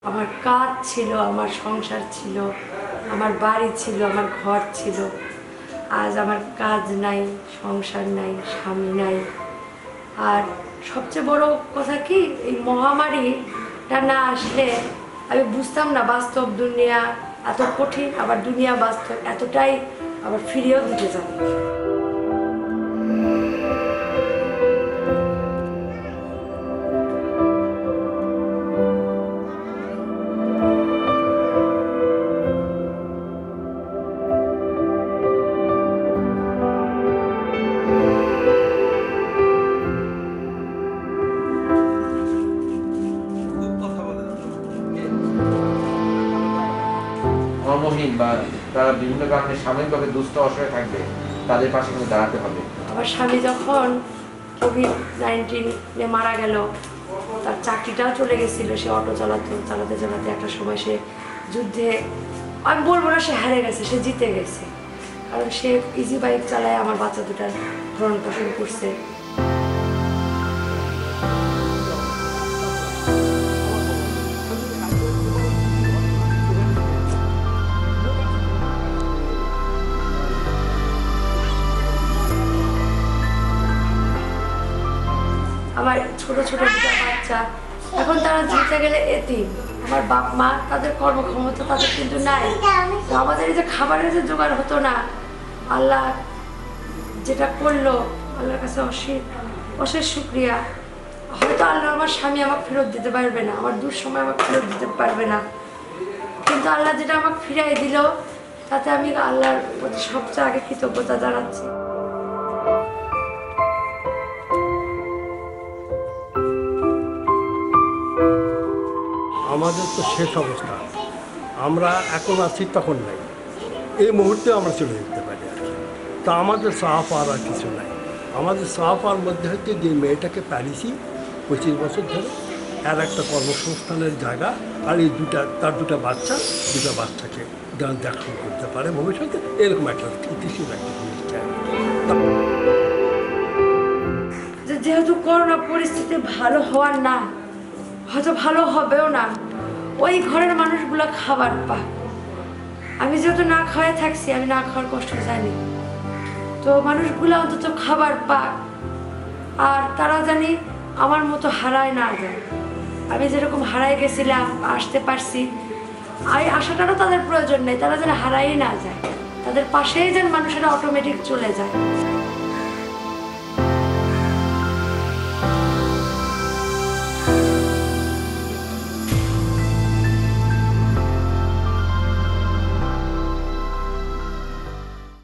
আমার কাজ ছিল, আমার সংসার ছিল, আমার বাড়ি ছিল, আমার ঘর ছিল। আজ আমার কাজ নাই, সংসার নাই, স্বামী নাই। আর সবচেয়ে বড় কথা কি, এই মহামারীটা না আসলে আমি বুঝতাম না বাস্তব দুনিয়া এত কঠিন, আবার দুনিয়া বাস্তব এতটাই আবার ফিরিয়েও দিতে জানি। কর্মহীন বা তারা বিভিন্ন কারণে সাময়িকভাবে দুস্থ অসহায় থাকবে, তাদের পাশে কিন্তু দাঁড়াতে হবে। আমার স্বামী যখন কোভিড-19 মারা গেল, তার চাকরিটাও চলে গেছিল। সে অটো চালাতে চালাতে একটা সময় সে যুদ্ধে, আমি বলবো না সে হারে গেছে, সে জিতে গেছে। কারণ সে ইজি বাইক চালায় আমার বাচ্চা দুটার ভরণ পোষণ করছে। আমার ছোট ছোট দুটা বাচ্চা, এখন তারা জিতে গেলে এতিম। আমার বাপ মা, তাদের কর্মক্ষমতা তাদের কিন্তু নাই। তো আমাদের এই যে খাবারের যে জোগাড় হতো না, আল্লাহ যেটা করলো, আল্লাহর কাছে অশেষ শুকরিয়া। হয়তো আল্লাহ আমার স্বামী আমাকে ফেরত দিতে পারবে না, আমার দুঃসময় আমাকে ফেরত দিতে পারবে না, কিন্তু আল্লাহ যেটা আমাকে ফিরাই দিল, তাতে আমি আল্লাহর প্রতি সবচেয়ে আগে কৃতজ্ঞতা জানাচ্ছি। আমাদের তো শেষ অবস্থা, আমরা এখন আছি তখন নাই, এই মুহূর্তে আমরা চলে যেতে পারি আর কি। তা আমাদের চাওয়া পাওয়ার আর কিছু নাই। আমাদের চাওয়া পাওয়ার মধ্যে হচ্ছে যে মেয়েটাকে পালিয়েছি 25 বছর ধরে, আর একটা কর্মসংস্থানের জায়গা, আর এই তার দুটা বাচ্চাকে যেন দেখাশোনা করতে পারে ভবিষ্যতে, এরকম একটা স্থিতিশীল একটা জিনিস চাই। যেহেতু করোনা পরিস্থিতি ভালো হওয়ার না, হয়তো ভালো হবেও না, ওই ঘরের মানুষগুলো খাবার পাক। আমি যেহেতু না খাওয়াই থাকছি, আমি না খাওয়ার কষ্ট জানি। তো মানুষগুলো অন্তত খাবার পাক, আর তারা জানি আমার মতো হারায় না যায়। আমি যেরকম হারাই গেছিলাম, আসতে পারছি, এই আশাটারও তাদের প্রয়োজন নেই, তারা যেন হারাই না যায়, তাদের পাশেই যেন মানুষেরা অটোমেটিক চলে যায়।